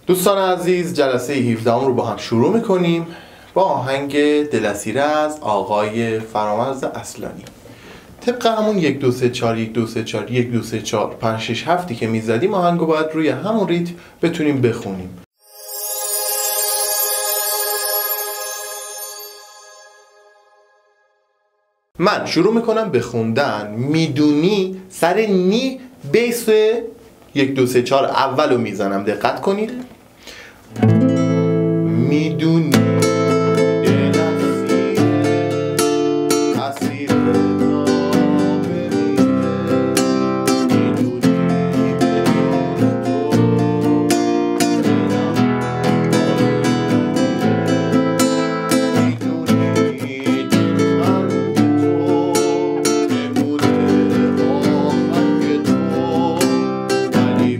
دوستان عزیز، جلسه 17 رو با هم شروع میکنیم با آهنگ دل اسیره از آقای فرامرز اصلانی. طبق همون 1 2 3 4 1 2 3 4 1 2 3 4 5 6 7 که میزدیم آهنگو باید روی همون ریتم بتونیم بخونیم. من شروع میکنم به خوندن، میدونی سر نی بیس 1 2 3 4 اولو میزنم، دقت کنید. میدونی دل اسیر نامه میدونی بدون تو میدونی دلم تو نمونه آهنگ تو ولی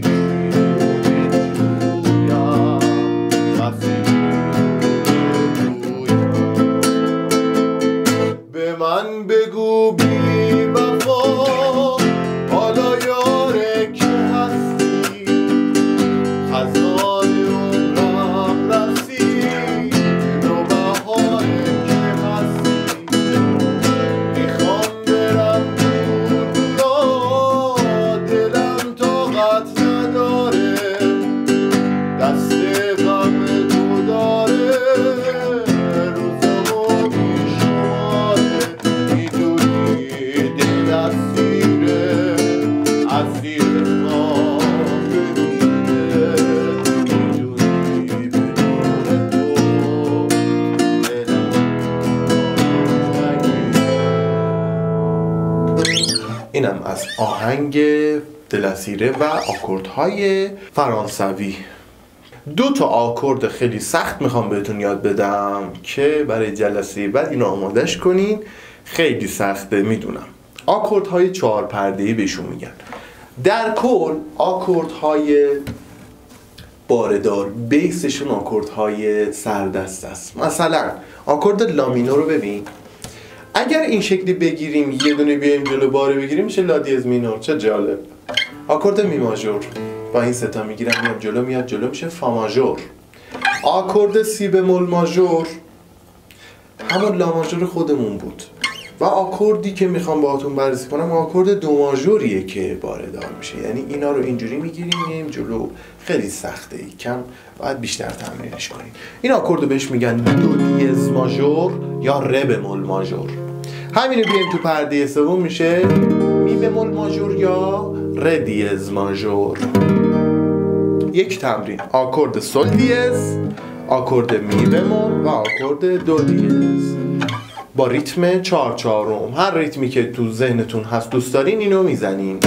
به من بگو بی وفا حالا یاره که هستی، خزان عمرم رسید رو بهاره که هستی. میخوام برم دنیا دلم طاقت نداره، دست غم تو داره روزمو بیشماره. میدونی دل اسیره اسیر ما بمیره، میدونی بدون تو دلم نگیره. اینم از آهنگ دل اسیره و آکوردهای فرانسوی. 2 تا آکورد خیلی سخت میخوام بهتون یاد بدم که برای جلسه بعد اینو آمادش کنین. خیلی سخته میدونم. آکوردهای 4 پرده‌ای بهشون میگن. در کل آکوردهای باردار بیسشون آکوردهای سردست است. مثلا آکورد لامینو رو ببین، اگر این شکلی بگیریم یه دونه بیایم جلو باره بگیریم میشه لا دیز مینور. چه جالب. آکورد می ماژور با این 3 تا میگیرم میام جلو، میاد جلو میشه فا ماژور. آکورد سی بمول ماژور همون لا ماژور خودمون بود و آکوردی که میخوام باهاتون بررسی کنم آکورد دو ماژوریه که باردار میشه. یعنی اینا رو اینجوری میگیریم میایم جلو. خیلی سخته، کم باید بیشتر تمرینش کنیم. این آکوردو بهش میگن دو دیز ماژور یا ره بمول ماژور. همینو بیایم تو پرده سوم میشه می بمول ماژور یا ره دیز ماژور. یک تمرین: آکورد سل دیز، آکورد می بمول و آکورد دو دیز با ریتم 4/4. هر ریتمی که تو ذهنتون هست دوست دارین اینو میزنین.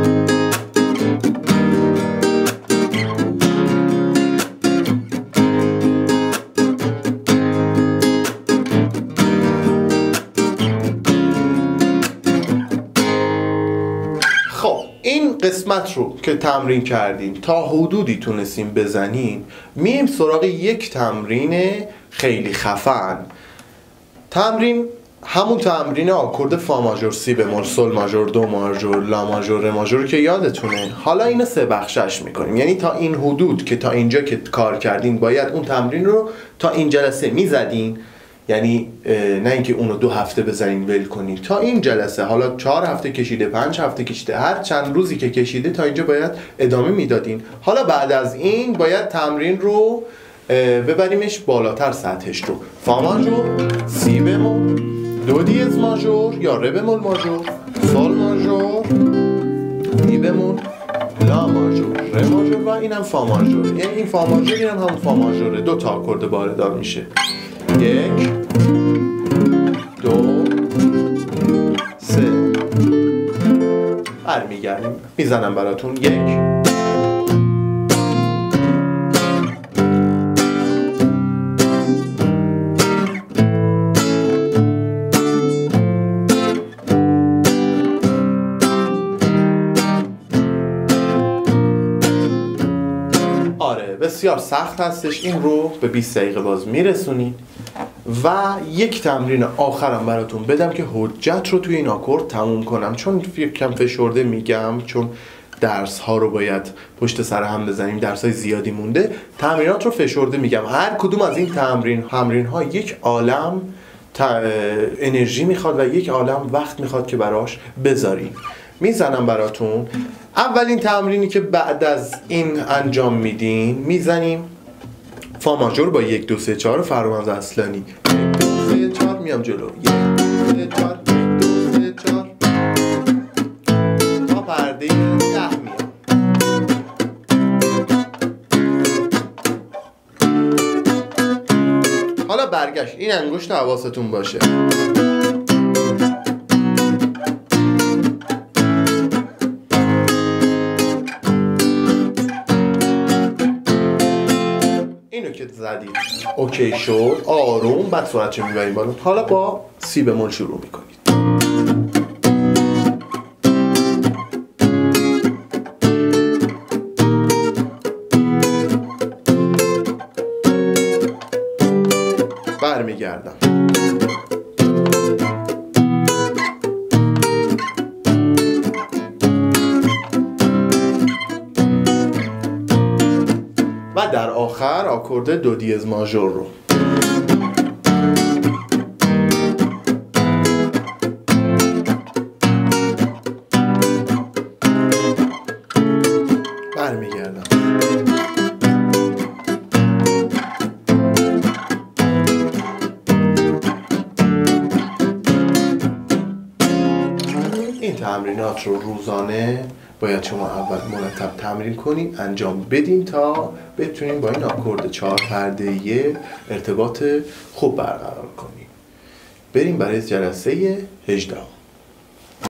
این قسمت رو که تمرین کردیم تا حدودی تونستیم بزنین، مییم سراغ یک تمرین خیلی خفن. تمرین همون تمرین آکورد فا ماژور، سی بمول، سل ماژور، دو ماژور، لا ماژور، ره ماژور که یادتونه. حالا اینو 3 بخشش میکنیم. یعنی تا این حدود که تا اینجا که کار کردین باید اون تمرین رو تا این جلسه میزدین. یعنی نه اینکه اونو 2 هفته بزنین ول کنین. تا این جلسه، حالا 4 هفته کشیده، 5 هفته کشیده، هر چند روزی که کشیده تا اینجا باید ادامه میدادین. حالا بعد از این باید تمرین رو ببریمش بالاتر سطحش رو. فا ماژور، سی بمول، دو دیز ماژور یا ره بمول ماژور، سل ماژور، می بمول، لا ماژور، ره ماژور و اینم فا ماژور. یعنی این فا ماژور اینم هم فا ماژوره. 2 تا آکورد باردار میشه. 1 2 3. برمیگردیم میزنم براتون. 1 بسیار سخت هستش. این رو به 20 دقیقه باز میرسونین و یک تمرین آخرم براتون بدم که حجت رو توی این آکورد تموم کنم. چون یک کم فشرده میگم، چون درس ها رو باید پشت سر هم بزنیم، درس های زیادی مونده. تمرینات رو فشرده میگم. هر کدوم از این تمرین ها یک عالم انرژی میخواد و یک عالم وقت میخواد که براش بذاریم. میزنم براتون. اولین تمرینی که بعد از این انجام میدین، میزنیم فا ماژور با 1 2 3 4 فرامرز اصلانی. 1 2 3 4 میام جلو. 1 2 3 4 1 2 3 4 تا پرده 10 میام. حالا برگشت. این انگشت حواستون باشه. اینو که زدید اوکی شد، آروم بعد سرعتشو میبریم بالا. حالا با سی بمول شروع میکنید. برمیگردم. و در آخر آکورد دو دیز ماژور رو. برمیگردم. این تمرینات رو روزانه باید شما اول مرتب تمرین کنین، انجام بدین تا بتونین با این آکورد 4 پرده‌ای ارتباط خوب برقرار کنین. بریم برای جلسه 18.